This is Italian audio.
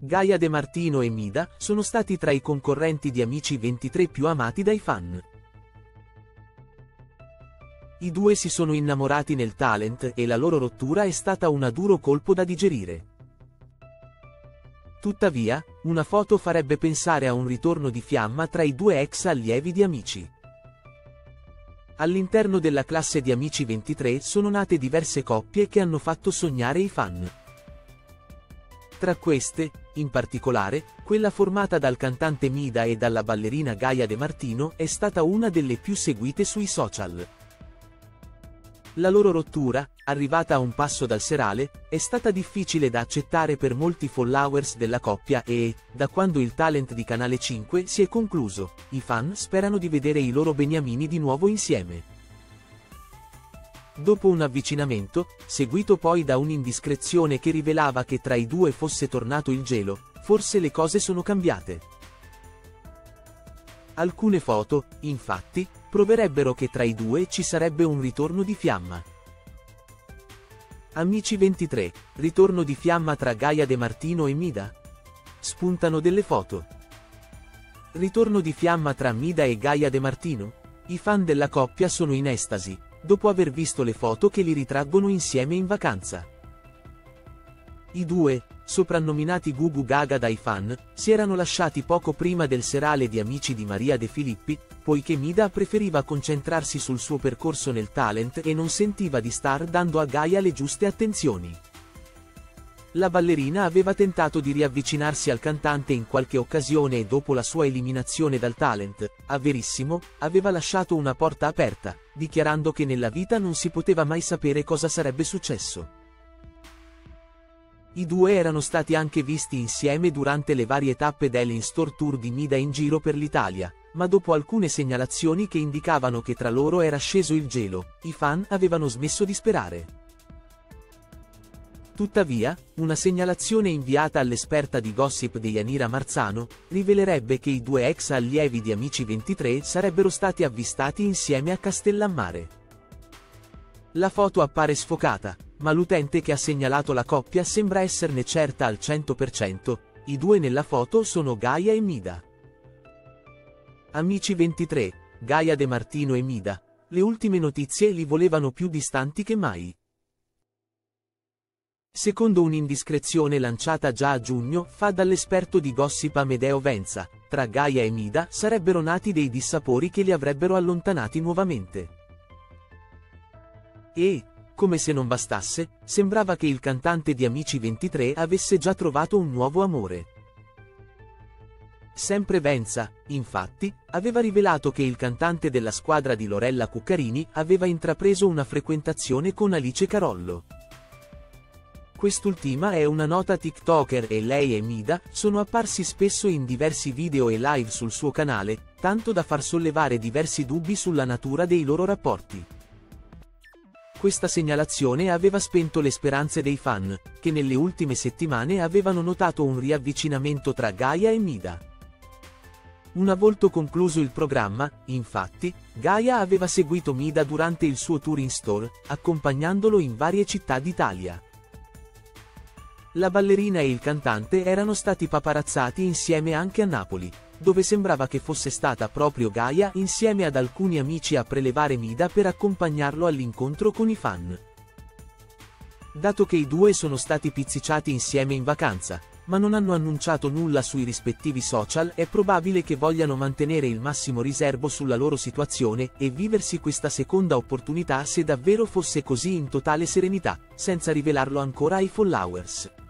Gaia De Martino e Mida sono stati tra i concorrenti di Amici 23 più amati dai fan. I due si sono innamorati nel talent e la loro rottura è stata un duro colpo da digerire. Tuttavia, una foto farebbe pensare a un ritorno di fiamma tra i due ex allievi di Amici. All'interno della classe di Amici 23 sono nate diverse coppie che hanno fatto sognare i fan. Tra queste, in particolare, quella formata dal cantante Mida e dalla ballerina Gaia De Martino è stata una delle più seguite sui social. La loro rottura, arrivata a un passo dal serale, è stata difficile da accettare per molti followers della coppia e, da quando il talent di Canale 5 si è concluso, i fan sperano di vedere i loro beniamini di nuovo insieme. Dopo un avvicinamento, seguito poi da un'indiscrezione che rivelava che tra i due fosse tornato il gelo, forse le cose sono cambiate. Alcune foto, infatti, proverebbero che tra i due ci sarebbe un ritorno di fiamma. Amici 23, ritorno di fiamma tra Gaia De Martino e Mida? Spuntano delle foto. Ritorno di fiamma tra Mida e Gaia De Martino? I fan della coppia sono in estasi, dopo aver visto le foto che li ritraggono insieme in vacanza. I due, soprannominati Gugu Gaga dai fan, si erano lasciati poco prima del serale di Amici di Maria De Filippi, poiché Mida preferiva concentrarsi sul suo percorso nel talent e non sentiva di star dando a Gaia le giuste attenzioni. La ballerina aveva tentato di riavvicinarsi al cantante in qualche occasione e dopo la sua eliminazione dal talent, a Verissimo, aveva lasciato una porta aperta, dichiarando che nella vita non si poteva mai sapere cosa sarebbe successo. I due erano stati anche visti insieme durante le varie tappe dell'In-Store Tour di Mida in giro per l'Italia, ma dopo alcune segnalazioni che indicavano che tra loro era sceso il gelo, i fan avevano smesso di sperare. Tuttavia, una segnalazione inviata all'esperta di gossip di Yanira Marzano, rivelerebbe che i due ex allievi di Amici 23 sarebbero stati avvistati insieme a Castellammare. La foto appare sfocata, ma l'utente che ha segnalato la coppia sembra esserne certa al 100%, i due nella foto sono Gaia e Mida. Amici 23, Gaia De Martino e Mida, le ultime notizie li volevano più distanti che mai. Secondo un'indiscrezione lanciata già a giugno fa dall'esperto di gossip Amedeo Venza, tra Gaia e Mida sarebbero nati dei dissapori che li avrebbero allontanati nuovamente. E, come se non bastasse, sembrava che il cantante di Amici 23 avesse già trovato un nuovo amore. Sempre Venza, infatti, aveva rivelato che il cantante della squadra di Lorella Cuccarini aveva intrapreso una frequentazione con Alice Carollo. Quest'ultima è una nota TikToker e lei e Mida sono apparsi spesso in diversi video e live sul suo canale, tanto da far sollevare diversi dubbi sulla natura dei loro rapporti. Questa segnalazione aveva spento le speranze dei fan, che nelle ultime settimane avevano notato un riavvicinamento tra Gaia e Mida. Una volta concluso il programma, infatti, Gaia aveva seguito Mida durante il suo tour in store, accompagnandolo in varie città d'Italia. La ballerina e il cantante erano stati paparazzati insieme anche a Napoli, dove sembrava che fosse stata proprio Gaia insieme ad alcuni amici a prelevare Mida per accompagnarlo all'incontro con i fan. Dato che i due sono stati pizzicati insieme in vacanza, ma non hanno annunciato nulla sui rispettivi social, è probabile che vogliano mantenere il massimo riservo sulla loro situazione e viversi questa seconda opportunità se davvero fosse così in totale serenità, senza rivelarlo ancora ai followers.